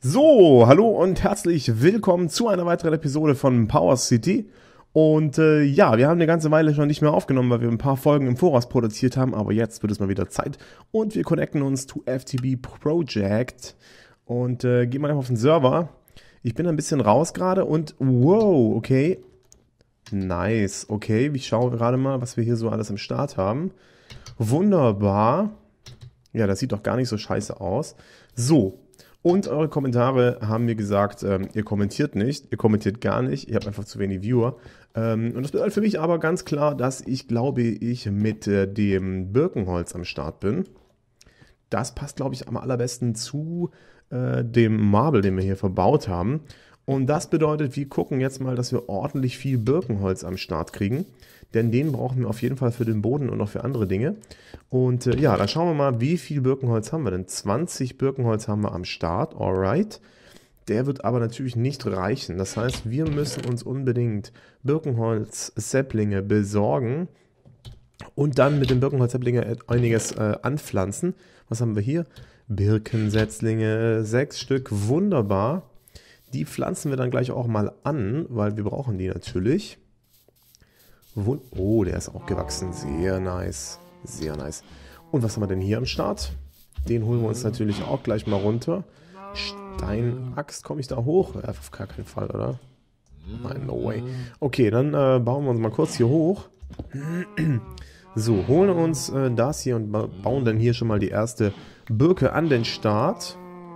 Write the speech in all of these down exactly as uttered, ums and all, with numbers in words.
So, hallo und herzlich willkommen zu einer weiteren Episode von Power City. Und äh, ja, wir haben eine ganze Weile schon nicht mehr aufgenommen, weil wir ein paar Folgen im Voraus produziert haben, aber jetzt wird es mal wieder Zeit. Und wir connecten uns zu F T B Project und äh, gehen mal auf den Server. Ich bin ein bisschen raus gerade und wow, okay. Nice, okay, ich schaue gerade mal, was wir hier so alles im Start haben. Wunderbar. Ja, das sieht doch gar nicht so scheiße aus. So. Und eure Kommentare haben mir gesagt, ähm, ihr kommentiert nicht, ihr kommentiert gar nicht, ihr habt einfach zu wenig Viewer. Ähm, und das bedeutet für mich aber ganz klar, dass ich glaube, ich mit äh, dem Birkenholz am Start bin. Das passt, glaube ich, am allerbesten zu äh, dem Marble, den wir hier verbaut haben. Und das bedeutet, wir gucken jetzt mal, dass wir ordentlich viel Birkenholz am Start kriegen. Denn den brauchen wir auf jeden Fall für den Boden und auch für andere Dinge. Und äh, ja, dann schauen wir mal, wie viel Birkenholz haben wir denn? zwanzig Birkenholz haben wir am Start, alright. Der wird aber natürlich nicht reichen. Das heißt, wir müssen uns unbedingt Birkenholz-Säpplinge besorgen. Und dann mit den Birkenholz-Säpplinge einiges äh, anpflanzen. Was haben wir hier? Birkensetzlinge, sechs Stück, wunderbar. Die pflanzen wir dann gleich auch mal an, weil wir brauchen die natürlich. Oh, der ist auch gewachsen. Sehr nice. Sehr nice. Und was haben wir denn hier am Start? Den holen wir uns natürlich auch gleich mal runter. Steinaxt, komme ich da hoch? Ja, auf gar keinen Fall, oder? Nein, no way. Okay, dann äh, bauen wir uns mal kurz hier hoch. So, holen uns äh, das hier und bauen dann hier schon mal die erste Birke an den Start.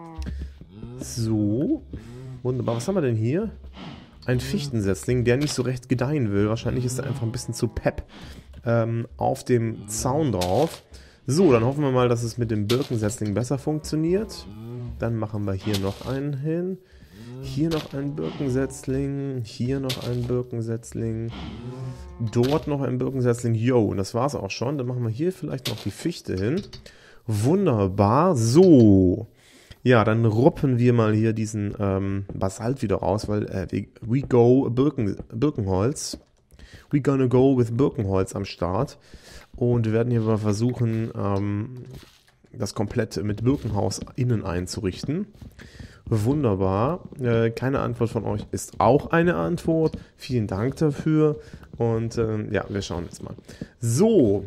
So. Wunderbar. Was haben wir denn hier? Ein Fichtensetzling, der nicht so recht gedeihen will. Wahrscheinlich ist er einfach ein bisschen zu pep ähm, auf dem Zaun drauf. So, dann hoffen wir mal, dass es mit dem Birkensetzling besser funktioniert. Dann machen wir hier noch einen hin. Hier noch ein Birkensetzling. Hier noch ein Birkensetzling. Dort noch ein Birkensetzling. Yo, und das war's auch schon. Dann machen wir hier vielleicht noch die Fichte hin. Wunderbar. So. Ja, dann ruppen wir mal hier diesen ähm, Basalt wieder raus, weil äh, we, we go Birken, Birkenholz. We gonna go with Birkenholz am Start. Und wir werden hier mal versuchen, ähm, das komplett mit Birkenhaus innen einzurichten. Wunderbar. Äh, keine Antwort von euch ist auch eine Antwort. Vielen Dank dafür. Und ähm, ja, wir schauen jetzt mal. So.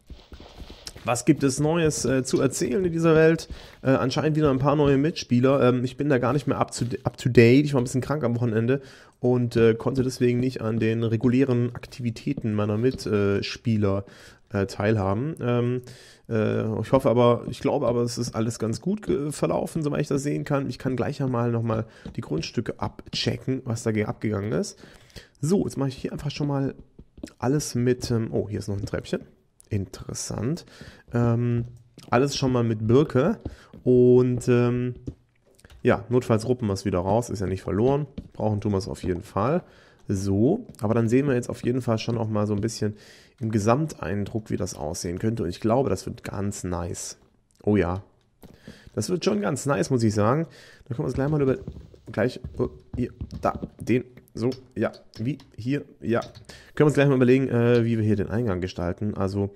Was gibt es Neues äh, zu erzählen in dieser Welt? Äh, anscheinend wieder ein paar neue Mitspieler. Ähm, ich bin da gar nicht mehr up to, up to date. Ich war ein bisschen krank am Wochenende und äh, konnte deswegen nicht an den regulären Aktivitäten meiner Mitspieler äh, teilhaben. Ähm, äh, ich hoffe aber, ich glaube aber, es ist alles ganz gut äh, verlaufen, soweit ich das sehen kann. Ich kann gleich einmal nochmal die Grundstücke abchecken, was da abgegangen ist. So, jetzt mache ich hier einfach schon mal alles mit. Ähm, oh, hier ist noch ein Treppchen. Interessant. Ähm, alles schon mal mit Birke und ähm, ja, notfalls ruppen wir es wieder raus, ist ja nicht verloren. Brauchen tun wir es auf jeden Fall. So, aber dann sehen wir jetzt auf jeden Fall schon auch mal so ein bisschen im Gesamteindruck, wie das aussehen könnte. Und ich glaube, das wird ganz nice. Oh ja, das wird schon ganz nice, muss ich sagen. Dann können wir uns gleich mal über... Gleich, oh, hier, da, den... So, ja, wie hier, ja. Können wir uns gleich mal überlegen, äh, wie wir hier den Eingang gestalten. Also,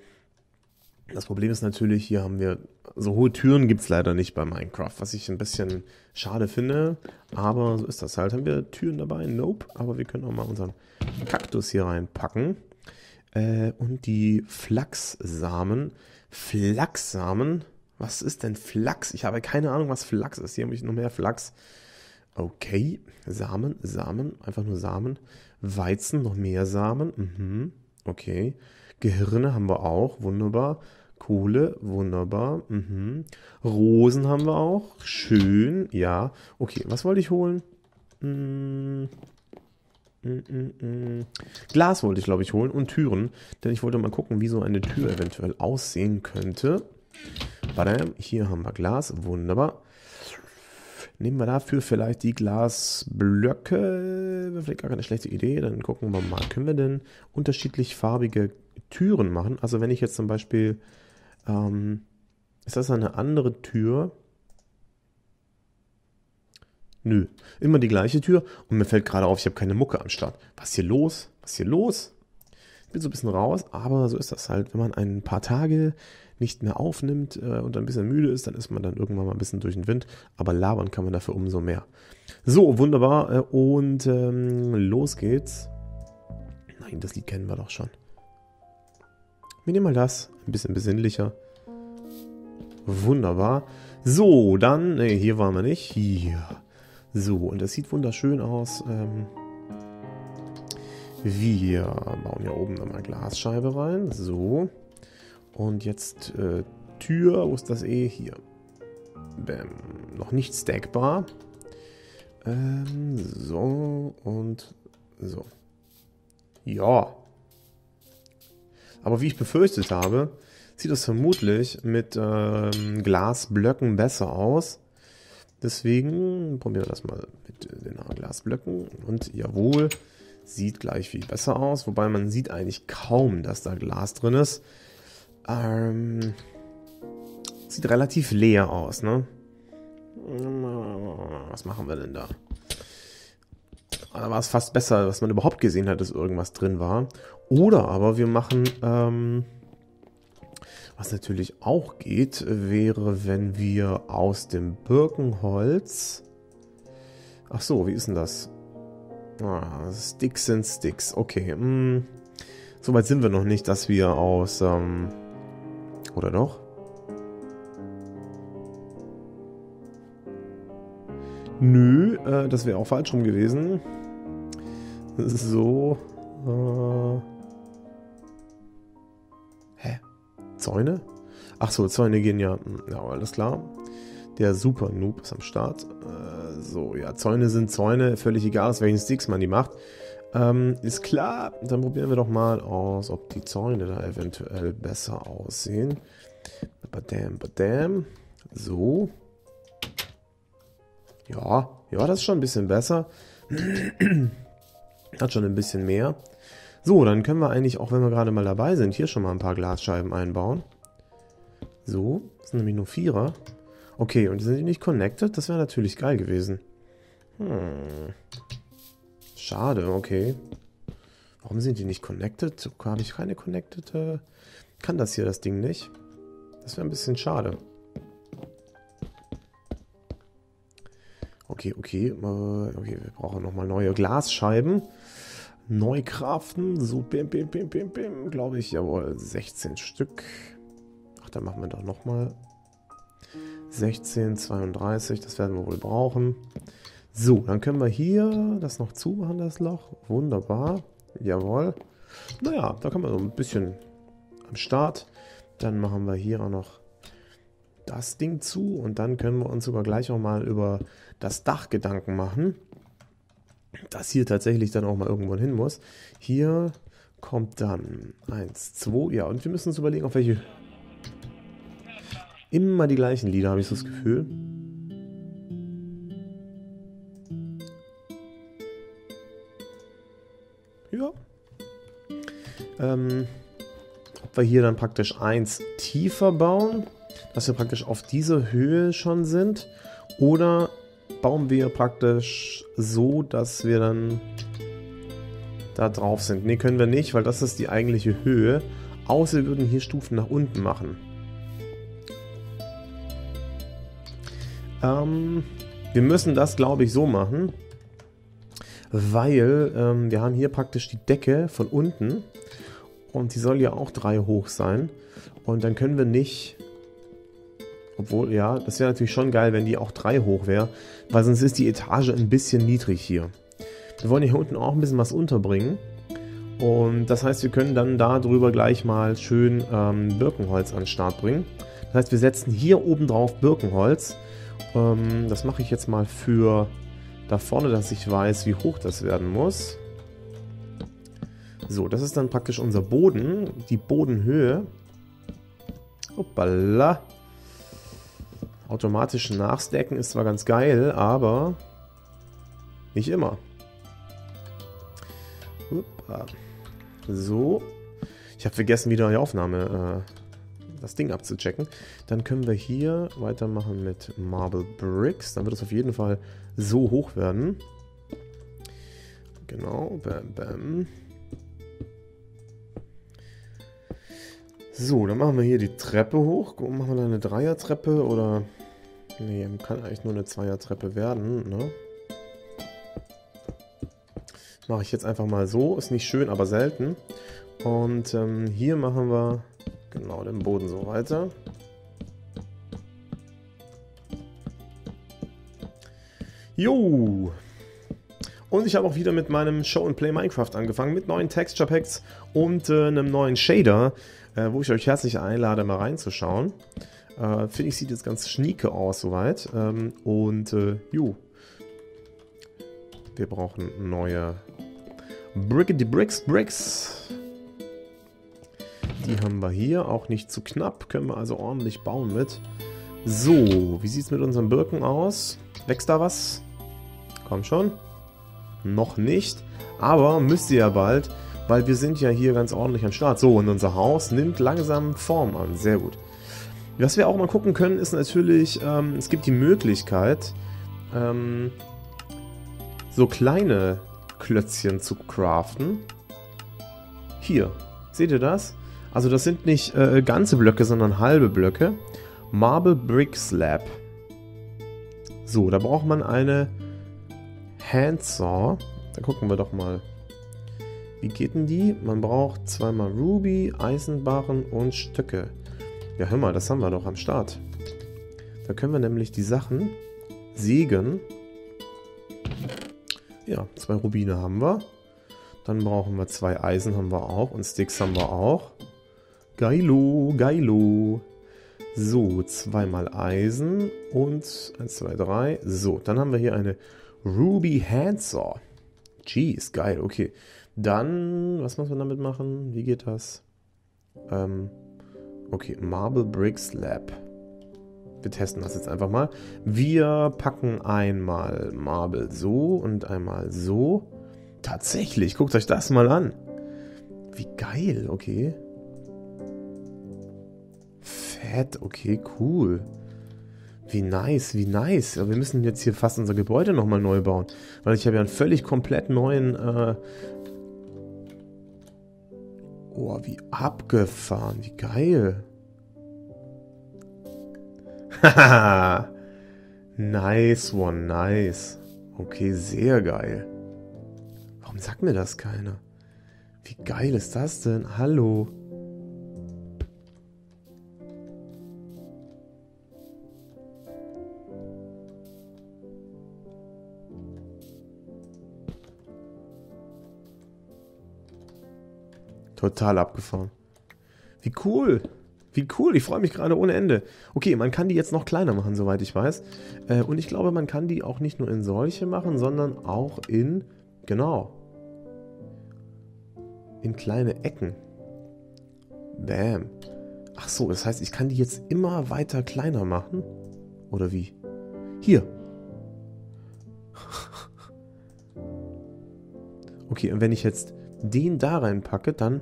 das Problem ist natürlich, hier haben wir, so hohe Türen gibt es leider nicht bei Minecraft, was ich ein bisschen schade finde. Aber so ist das halt. Haben wir Türen dabei? Nope. Aber wir können auch mal unseren Kaktus hier reinpacken. Äh, und die Flachssamen. Flachssamen? Was ist denn Flachs? Ich habe keine Ahnung, was Flachs ist. Hier habe ich noch mehr Flachs. Okay, Samen, Samen, einfach nur Samen. Weizen, noch mehr Samen. Mhm. Okay. Gehirne haben wir auch, wunderbar. Kohle, wunderbar. Mhm. Rosen haben wir auch, schön, ja. Okay, was wollte ich holen? Mm, mm, mm, mm. Glas wollte ich, glaube ich, holen und Türen. Denn ich wollte mal gucken, wie so eine Tür eventuell aussehen könnte. Badam, hier haben wir Glas, wunderbar. Nehmen wir dafür vielleicht die Glasblöcke. Wäre vielleicht gar keine schlechte Idee. Dann gucken wir mal, können wir denn unterschiedlich farbige Türen machen? Also wenn ich jetzt zum Beispiel, ähm, ist das eine andere Tür? Nö, immer die gleiche Tür. Und mir fällt gerade auf, ich habe keine Mucke am Start. Was ist hier los? Was ist hier los? Ich bin so ein bisschen raus, aber so ist das halt. Wenn man ein paar Tage nicht mehr aufnimmt äh, und ein bisschen müde ist, dann ist man dann irgendwann mal ein bisschen durch den Wind. Aber labern kann man dafür umso mehr. So, wunderbar. Äh, und ähm, los geht's. Nein, das Lied kennen wir doch schon. Wir nehmen mal das. Ein bisschen besinnlicher. Wunderbar. So, dann, nee, hier waren wir nicht. Hier. So, und das sieht wunderschön aus. Ähm, wir bauen hier oben nochmal Glasscheibe rein. So. Und jetzt äh, Tür. Wo ist das E? Hier. Bäm. Noch nicht stackbar. Ähm, so und so. Ja. Aber wie ich befürchtet habe, sieht das vermutlich mit ähm, Glasblöcken besser aus. Deswegen probieren wir das mal mit den Glasblöcken. Und jawohl, sieht gleich viel besser aus. Wobei man sieht eigentlich kaum, dass da Glas drin ist. Ähm, sieht relativ leer aus, ne? Was machen wir denn da? Da war es fast besser, dass man überhaupt gesehen hat, dass irgendwas drin war. Oder aber wir machen, ähm, was natürlich auch geht, wäre, wenn wir aus dem Birkenholz... Ach so, wie ist denn das? Ah, Sticks sind Sticks. Okay, hm. Soweit sind wir noch nicht, dass wir aus... Ähm, oder doch? Nö, äh, das wäre auch falsch rum gewesen. So. Äh, hä? Zäune? Ach so, Zäune gehen ja. Ja, alles klar. Der Super Noob ist am Start. Äh, so, ja, Zäune sind Zäune. Völlig egal, aus welchen Sticks man die macht. Ähm, ist klar. Dann probieren wir doch mal aus, ob die Zäune da eventuell besser aussehen. Badam, badam. So. Ja, ja, das ist schon ein bisschen besser. Hat schon ein bisschen mehr. So, dann können wir eigentlich, auch wenn wir gerade mal dabei sind, hier schon mal ein paar Glasscheiben einbauen. So, das sind nämlich nur Vierer. Okay, und sind die nicht connected? Das wäre natürlich geil gewesen. Hm. Schade, okay. Warum sind die nicht connected? So, habe ich keine connected? Äh, kann das hier das Ding nicht? Das wäre ein bisschen schade. Okay, okay. Äh, okay, wir brauchen nochmal neue Glasscheiben. Neu craften. So, bim, bim, bim, bim, bim. Glaube ich, jawohl. sechzehn Stück. Ach, dann machen wir doch nochmal. sechzehn, zweiunddreißig. Das werden wir wohl brauchen. So, dann können wir hier das noch zumachen, das Loch. Wunderbar. Jawohl. Naja, da kann man so ein bisschen am Start. Dann machen wir hier auch noch das Ding zu. Und dann können wir uns sogar gleich auch mal über das Dach Gedanken machen. Das hier tatsächlich dann auch mal irgendwo hin muss. Hier kommt dann eins, zwei. Ja, und wir müssen uns überlegen, auf welche... Immer die gleichen Lieder, habe ich so das Gefühl. Ja. Ähm, ob wir hier dann praktisch eins tiefer bauen, dass wir praktisch auf dieser Höhe schon sind. Oder bauen wir praktisch so, dass wir dann da drauf sind. Ne, können wir nicht, weil das ist die eigentliche Höhe. Außer wir würden hier Stufen nach unten machen. Ähm, wir müssen das, glaube ich, so machen, weil ähm, wir haben hier praktisch die Decke von unten und die soll ja auch drei hoch sein. Und dann können wir nicht, obwohl, ja, das wäre natürlich schon geil, wenn die auch drei hoch wäre, weil sonst ist die Etage ein bisschen niedrig hier. Wir wollen hier unten auch ein bisschen was unterbringen. Und das heißt, wir können dann da drüber gleich mal schön ähm, Birkenholz an den Start bringen. Das heißt, wir setzen hier oben drauf Birkenholz. Ähm, das mache ich jetzt mal für da vorne, dass ich weiß, wie hoch das werden muss. So, das ist dann praktisch unser Boden, die Bodenhöhe. Hoppala. Automatisch nachstacken ist zwar ganz geil, aber nicht immer. Hoppa. So. Ich habe vergessen, wieder die Aufnahme, äh, das Ding abzuchecken. Dann können wir hier weitermachen mit Marble Bricks. Dann wird es auf jeden Fall so hoch werden. Genau. Bam, bam. So, dann machen wir hier die Treppe hoch. Machen wir da eine Dreiertreppe oder... Nee, kann eigentlich nur eine Zweiertreppe werden, ne? Mache ich jetzt einfach mal so. Ist nicht schön, aber selten. Und ähm, hier machen wir genau den Boden so weiter. Jo! Und ich habe auch wieder mit meinem Show and Play Minecraft angefangen, mit neuen Texture Packs und äh, einem neuen Shader, äh, wo ich euch herzlich einlade, mal reinzuschauen. Äh, Finde ich, sieht jetzt ganz schnieke aus soweit. Ähm, und äh, jo. Wir brauchen neue Brickety Bricks Bricks. Die haben wir hier, auch nicht zu knapp, können wir also ordentlich bauen mit. So, wie sieht es mit unseren Birken aus? Wächst da was? Komm schon. Noch nicht, aber müsste ja bald, weil wir sind ja hier ganz ordentlich am Start. So, und unser Haus nimmt langsam Form an. Sehr gut. Was wir auch mal gucken können, ist natürlich, ähm, es gibt die Möglichkeit, ähm, so kleine Klötzchen zu craften. Hier, seht ihr das? Also das sind nicht äh, ganze Blöcke, sondern halbe Blöcke. Marble Brick Slab. So, da braucht man eine Handsaw. Da gucken wir doch mal. Wie geht denn die? Man braucht zweimal Ruby, Eisenbarren und Stöcke. Ja, hör mal, das haben wir doch am Start. Da können wir nämlich die Sachen sägen. Ja, zwei Rubine haben wir. Dann brauchen wir zwei Eisen, haben wir auch. Und Sticks haben wir auch. Geilo, geilo. So, zweimal Eisen und eins, zwei, drei. So, dann haben wir hier eine Ruby Handsaw. Jeez, geil, okay. Dann, was muss man damit machen? Wie geht das? Ähm, okay, Marble Brick Slab. Wir testen das jetzt einfach mal. Wir packen einmal Marble so und einmal so. Tatsächlich, guckt euch das mal an. Wie geil, okay. Fett, okay, cool. Wie nice, wie nice. Ja, wir müssen jetzt hier fast unser Gebäude nochmal neu bauen. Weil ich habe ja einen völlig komplett neuen... Äh oh, wie abgefahren. Wie geil. Haha. Nice one, nice. Okay, sehr geil. Warum sagt mir das keiner? Wie geil ist das denn? Hallo. Total abgefahren. Wie cool. Wie cool. Ich freue mich gerade ohne Ende. Okay, man kann die jetzt noch kleiner machen, soweit ich weiß. Äh, und ich glaube, man kann die auch nicht nur in solche machen, sondern auch in, genau, in kleine Ecken. Bam. Ach so, das heißt, ich kann die jetzt immer weiter kleiner machen? Oder wie? Hier. Okay, und wenn ich jetzt den da reinpacke, dann...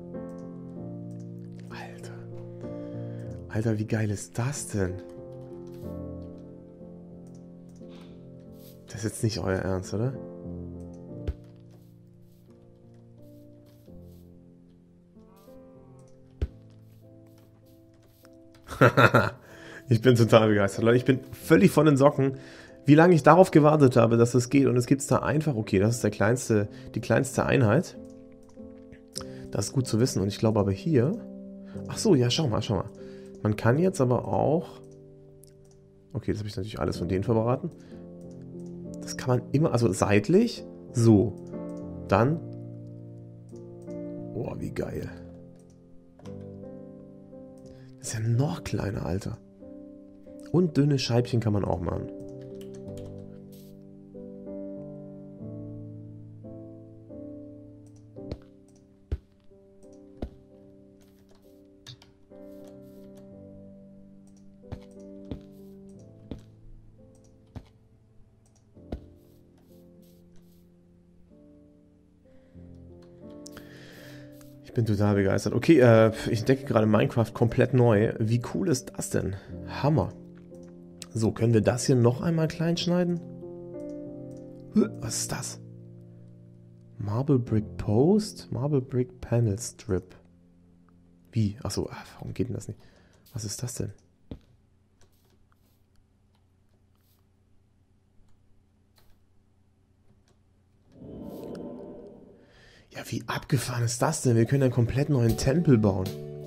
Alter. Alter, wie geil ist das denn? Das ist jetzt nicht euer Ernst, oder? Ich bin total begeistert, Leute. Ich bin völlig von den Socken, wie lange ich darauf gewartet habe, dass es geht. Und es gibt es da einfach... Okay, das ist der kleinste, die kleinste Einheit. Das ist gut zu wissen. Und ich glaube aber hier... Ach so, ja, schau mal, schau mal. Man kann jetzt aber auch... Okay, das habe ich natürlich alles von denen verbraten. Das kann man immer... Also seitlich. So. Dann... Oh, wie geil. Das ist ja noch kleiner, Alter. Und dünne Scheibchen kann man auch machen. Ich bin total begeistert. Okay, äh, ich entdecke gerade Minecraft komplett neu. Wie cool ist das denn? Hammer. So, können wir das hier noch einmal klein schneiden? Was ist das? Marble Brick Post, Marble Brick Panel Strip. Wie? Achso, warum geht denn das nicht? Was ist das denn? Ja, wie abgefahren ist das denn? Wir können einen komplett neuen Tempel bauen.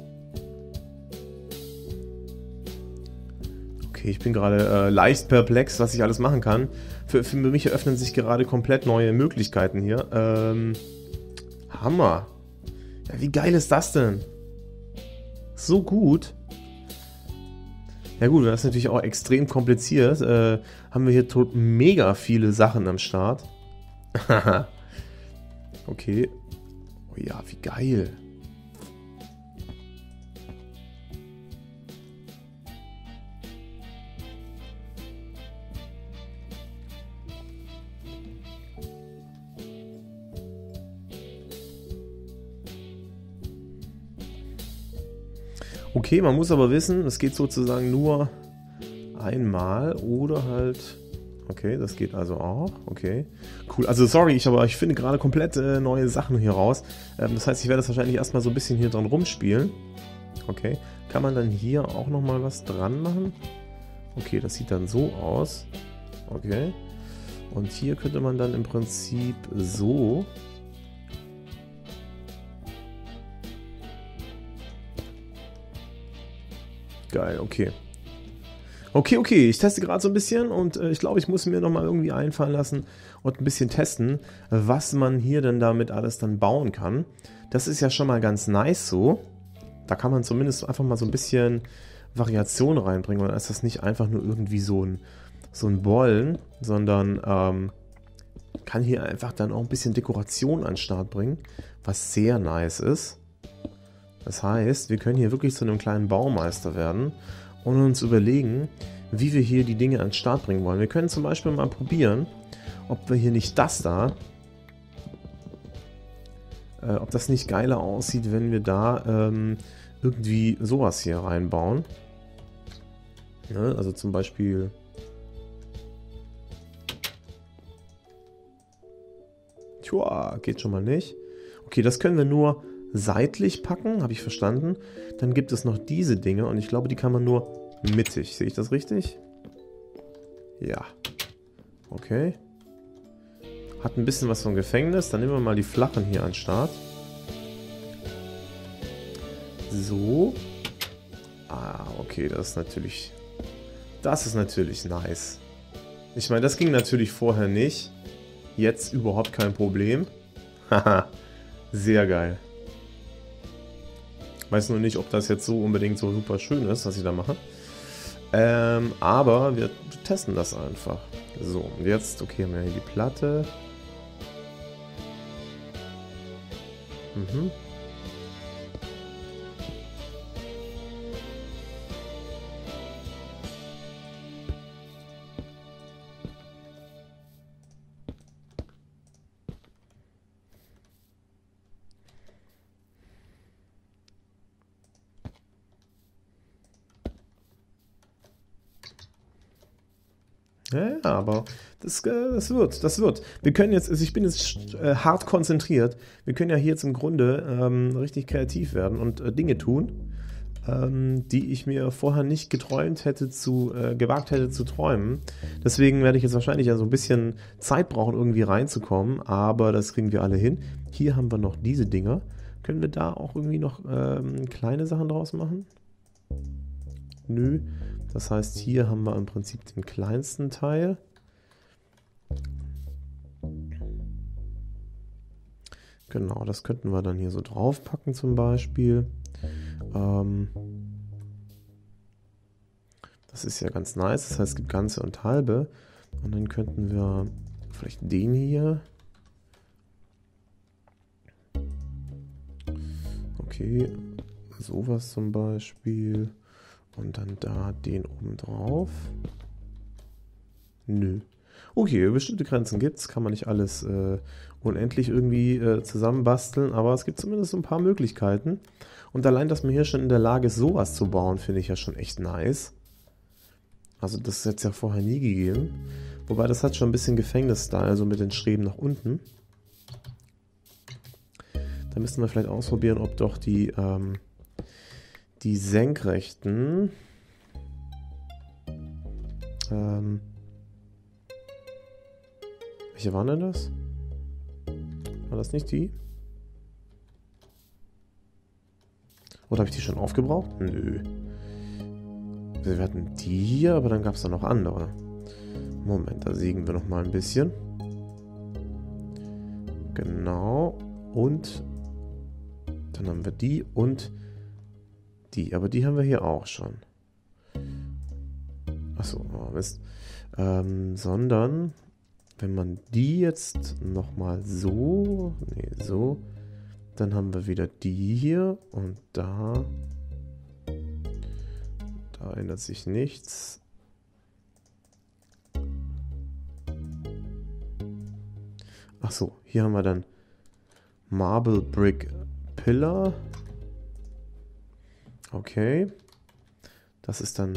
Okay, ich bin gerade äh, leicht perplex, was ich alles machen kann. Für, für mich eröffnen sich gerade komplett neue Möglichkeiten hier. Ähm, Hammer. Ja, wie geil ist das denn? So gut. Ja gut, das ist natürlich auch extrem kompliziert. Äh, haben wir hier tot mega viele Sachen am Start. Okay. Oh ja, wie geil. Okay, man muss aber wissen, es geht sozusagen nur einmal oder halt... Okay, das geht also auch. Okay, cool. Also sorry, ich aber ich finde gerade komplett äh, neue Sachen hier raus. Ähm, das heißt, ich werde das wahrscheinlich erstmal so ein bisschen hier dran rumspielen. Okay, kann man dann hier auch nochmal was dran machen? Okay, das sieht dann so aus. Okay, und hier könnte man dann im Prinzip so... Geil, okay. Okay, okay, ich teste gerade so ein bisschen und äh, ich glaube, ich muss mir nochmal irgendwie einfallen lassen und ein bisschen testen, was man hier denn damit alles dann bauen kann. Das ist ja schon mal ganz nice so. Da kann man zumindest einfach mal so ein bisschen Variation reinbringen und dann ist das nicht einfach nur irgendwie so ein, so ein Bollen, sondern ähm, kann hier einfach dann auch ein bisschen Dekoration an den Start bringen, was sehr nice ist. Das heißt, wir können hier wirklich zu einem kleinen Baumeister werden und uns überlegen, wie wir hier die Dinge an den Start bringen wollen. Wir können zum Beispiel mal probieren, ob wir hier nicht das da, äh, ob das nicht geiler aussieht, wenn wir da ähm, irgendwie sowas hier reinbauen. Ne? Also zum Beispiel... Tja, geht schon mal nicht. Okay, das können wir nur seitlich packen, habe ich verstanden. Dann gibt es noch diese Dinge und ich glaube, die kann man nur mittig. Sehe ich das richtig? Ja. Okay. Hat ein bisschen was von Gefängnis. Dann nehmen wir mal die flachen hier an den Start. So. Ah, okay, das ist natürlich... Das ist natürlich nice. Ich meine, das ging natürlich vorher nicht. Jetzt überhaupt kein Problem. Haha, sehr geil. Weiß nur nicht, ob das jetzt so unbedingt so super schön ist, was ich da mache. Ähm, aber wir testen das einfach. So, und jetzt, okay, haben wir hier die Platte. Mhm. Ja, aber das, äh, das wird, das wird. Wir können jetzt, also ich bin jetzt äh, hart konzentriert. Wir können ja hier jetzt im Grunde ähm, richtig kreativ werden und äh, Dinge tun, ähm, die ich mir vorher nicht geträumt hätte zu, äh, gewagt hätte zu träumen. Deswegen werde ich jetzt wahrscheinlich ja so ein bisschen Zeit brauchen, irgendwie reinzukommen, aber das kriegen wir alle hin. Hier haben wir noch diese Dinger. Können wir da auch irgendwie noch ähm, kleine Sachen draus machen? Nö. Das heißt, hier haben wir im Prinzip den kleinsten Teil. Genau, das könnten wir dann hier so draufpacken zum Beispiel. Ähm das ist ja ganz nice. Das heißt, es gibt ganze und halbe. Und dann könnten wir vielleicht den hier. Okay, sowas zum Beispiel. Und dann da den oben drauf. Nö. Okay, bestimmte Grenzen gibt es. Kann man nicht alles äh, unendlich irgendwie äh, zusammenbasteln. Aber es gibt zumindest ein paar Möglichkeiten. Und allein, dass man hier schon in der Lage ist, sowas zu bauen, finde ich ja schon echt nice. Also das hat es ja vorher nie gegeben. Wobei das hat schon ein bisschen Gefängnis-Style, also mit den Streben nach unten. Da müssten wir vielleicht ausprobieren, ob doch die... Ähm, die Senkrechten. Ähm. Welche waren denn das? War das nicht die? Oder habe ich die schon aufgebraucht? Nö. Wir hatten die hier, aber dann gab es da noch andere. Moment, da sägen wir noch mal ein bisschen. Genau. Und dann haben wir die und die. Aber die haben wir hier auch schon. Achso, oh Mist. Ähm, sondern, wenn man die jetzt noch mal so... Nee, so... Dann haben wir wieder die hier und da. Da ändert sich nichts. Ach so, hier haben wir dann Marble Brick Pillar. Okay. Das ist dann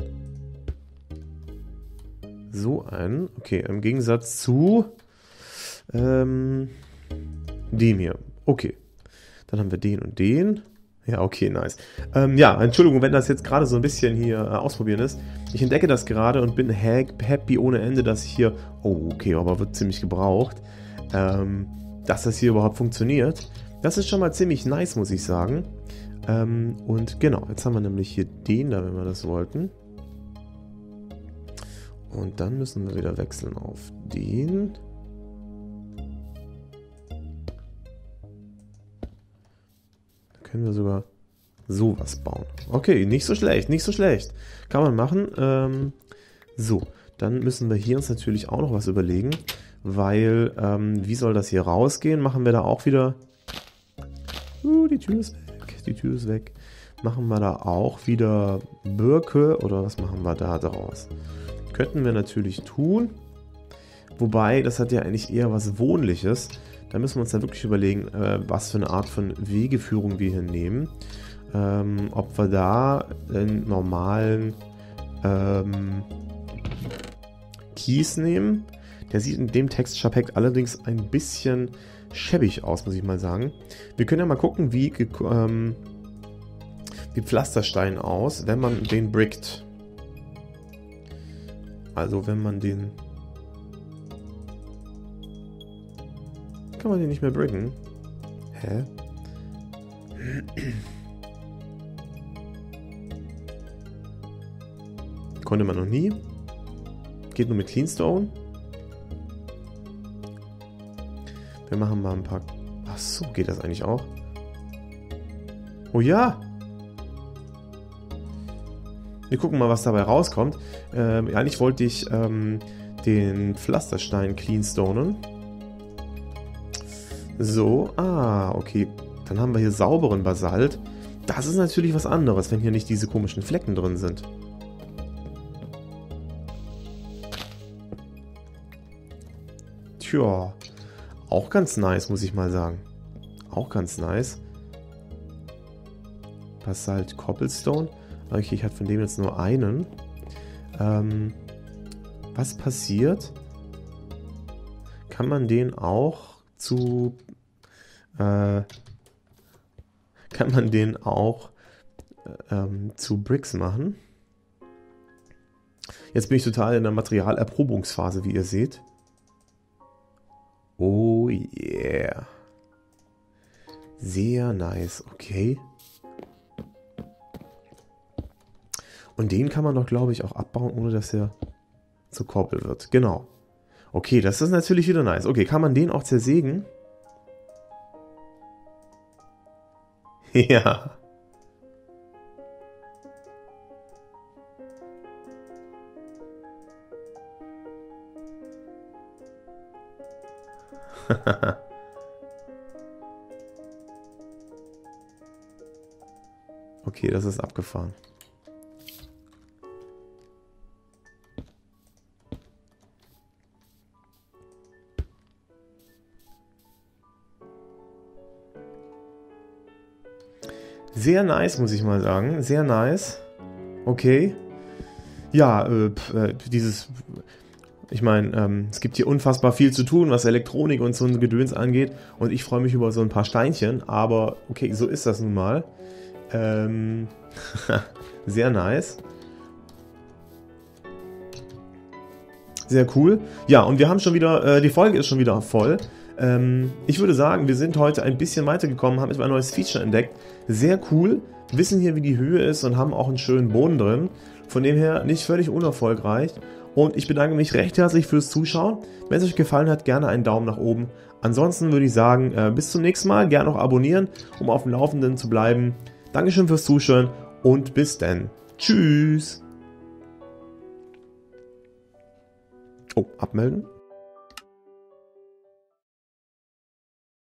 so ein. Okay, im Gegensatz zu ähm, dem hier. Okay. Dann haben wir den und den. Ja, okay, nice. Ähm, ja, Entschuldigung, wenn das jetzt gerade so ein bisschen hier äh, ausprobieren ist. Ich entdecke das gerade und bin happy ohne Ende, dass ich hier... Oh, okay, aber wird ziemlich gebraucht. Ähm, dass das hier überhaupt funktioniert. Das ist schon mal ziemlich nice, muss ich sagen. Ähm, und genau, jetzt haben wir nämlich hier den da, wenn wir das wollten. Und dann müssen wir wieder wechseln auf den... Können wir sogar sowas bauen. Okay, nicht so schlecht, nicht so schlecht. Kann man machen. Ähm, so, dann müssen wir hier uns natürlich auch noch was überlegen, weil, ähm, wie soll das hier rausgehen? Machen wir da auch wieder... Uh, die Tür ist weg, die Tür ist weg. Machen wir da auch wieder Birke oder was machen wir da draus? Könnten wir natürlich tun, wobei, das hat ja eigentlich eher was Wohnliches. Da müssen wir uns dann wirklich überlegen, äh, was für eine Art von Wegeführung wir hier nehmen. Ähm, ob wir da einen normalen ähm, Kies nehmen. Der sieht in dem Texture Pack allerdings ein bisschen schäbig aus, muss ich mal sagen. Wir können ja mal gucken, wie, ähm, wie Pflasterstein aus, wenn man den brickt. Also wenn man den... Kann man den nicht mehr bricken? Hä? Konnte man noch nie. Geht nur mit Cleanstone. Wir machen mal ein paar... Ach so, geht das eigentlich auch? Oh ja! Wir gucken mal, was dabei rauskommt. Ähm, eigentlich wollte ich ähm, den Pflasterstein cleanstonen. So, ah, okay. Dann haben wir hier sauberen Basalt. Das ist natürlich was anderes, wenn hier nicht diese komischen Flecken drin sind. Tja, auch ganz nice, muss ich mal sagen. Auch ganz nice. Basalt Cobblestone. Okay, ich hatte von dem jetzt nur einen. Ähm, was passiert? Kann man den auch zu... Äh, kann man den auch ähm, zu Bricks machen? Jetzt bin ich total in der Materialerprobungsphase, wie ihr seht. Oh yeah. Sehr nice, okay. Und den kann man doch, glaube ich, auch abbauen, ohne dass er zu Koppel wird. Genau. Okay, das ist natürlich wieder nice. Okay, kann man den auch zersägen? Ja. Okay, das ist abgefahren. Sehr nice, muss ich mal sagen. Sehr nice. Okay. Ja, äh, äh, dieses... Ich meine, ähm, es gibt hier unfassbar viel zu tun, was Elektronik und so ein Gedöns angeht. Und ich freue mich über so ein paar Steinchen. Aber okay, so ist das nun mal. Ähm, sehr nice. Sehr cool. Ja, und wir haben schon wieder, äh, die Folge ist schon wieder voll. Ähm, ich würde sagen, wir sind heute ein bisschen weitergekommen, haben jetzt ein neues Feature entdeckt. Sehr cool. Wissen hier, wie die Höhe ist und haben auch einen schönen Boden drin. Von dem her nicht völlig unerfolgreich. Und ich bedanke mich recht herzlich fürs Zuschauen. Wenn es euch gefallen hat, gerne einen Daumen nach oben. Ansonsten würde ich sagen, äh, bis zum nächsten Mal. Gerne auch abonnieren, um auf dem Laufenden zu bleiben. Dankeschön fürs Zuschauen und bis dann. Tschüss. Oh, abmelden.